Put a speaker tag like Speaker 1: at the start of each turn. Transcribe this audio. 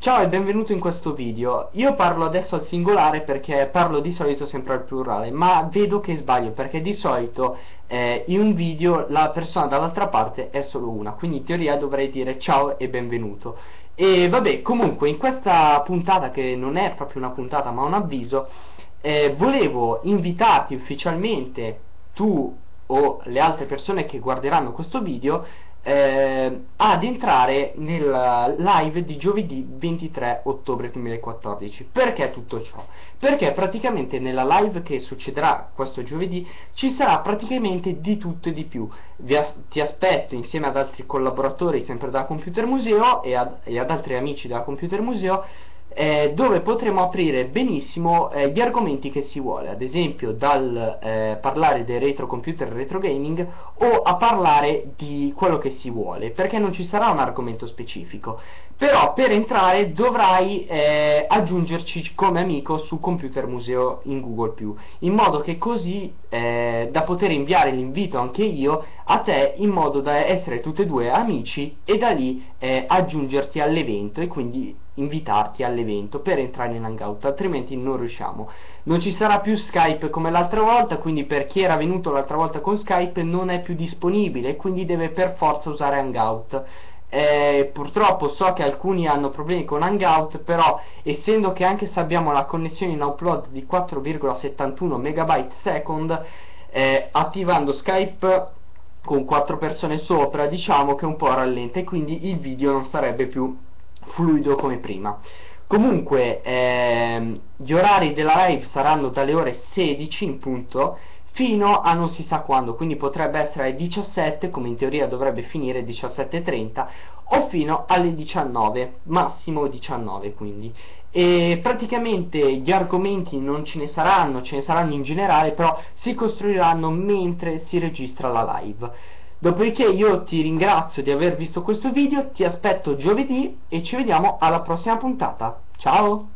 Speaker 1: Ciao e benvenuto in questo video. Io parlo adesso al singolare perché parlo di solito sempre al plurale, ma vedo che sbaglio perché di solito in un video la persona dall'altra parte è solo una, quindi in teoria dovrei dire ciao e benvenuto. E vabbè, comunque in questa puntata, che non è proprio una puntata ma un avviso, volevo invitarti ufficialmente, tu o le altre persone che guarderanno questo video, ad entrare nel live di giovedì 23 ottobre 2014. Perché tutto ciò? Perché praticamente nella live che succederà questo giovedì ci sarà praticamente di tutto e di più. Ti aspetto insieme ad altri collaboratori sempre dalla Computer Museo e ad altri amici della Computer Museo, dove potremo aprire benissimo gli argomenti che si vuole, ad esempio dal parlare del retro computer e retro gaming, o a parlare di quello che si vuole, perché non ci sarà un argomento specifico. Però per entrare dovrai aggiungerci come amico su Computer Museo in Google+, in modo che così da poter inviare l'invito anche io a te, in modo da essere tutti e due amici e da lì aggiungerti all'evento e quindi invitarti all'evento per entrare in Hangout, altrimenti non riusciamo. Non ci sarà più Skype come l'altra volta, quindi per chi era venuto l'altra volta con Skype non è più disponibile, quindi deve per forza usare Hangout. Purtroppo so che alcuni hanno problemi con Hangout, però essendo che anche se abbiamo la connessione in upload di 4,71 MB/s, attivando Skype con 4 persone sopra, diciamo che un po' rallenta e quindi il video non sarebbe più fluido come prima. Comunque gli orari della live saranno dalle ore 16 in punto fino a non si sa quando, quindi potrebbe essere alle 17, come in teoria dovrebbe finire 17:30, o fino alle 19, massimo 19 quindi. E praticamente gli argomenti non ce ne saranno, ce ne saranno in generale, però si costruiranno mentre si registra la live. Dopodiché io ti ringrazio di aver visto questo video, ti aspetto giovedì e ci vediamo alla prossima puntata. Ciao!